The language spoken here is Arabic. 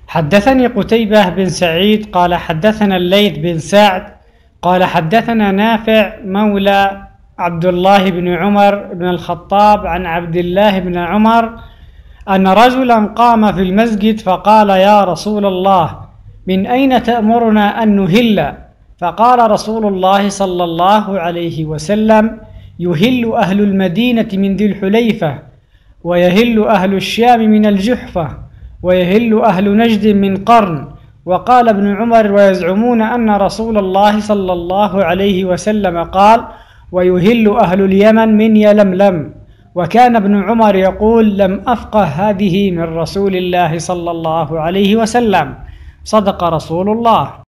حدثني قتيبة بن سعيد قال حدثنا الليث بن سعد قال حدثنا نافع مولى عبد الله بن عمر بن الخطاب عن عبد الله بن عمر أن رجلا قام في المسجد فقال: يا رسول الله، من أين تأمرنا أن نهل؟ فقال رسول الله صلى الله عليه وسلم: يهل أهل المدينة من ذي الحليفة، ويهل أهل الشام من الجحفة، ويهل أهل نجد من قرن. وقال ابن عمر: ويزعمون أن رسول الله صلى الله عليه وسلم قال: ويهل أهل اليمن من يلملم. وكان ابن عمر يقول: لم أفقه هذه من رسول الله صلى الله عليه وسلم. صدق رسول الله.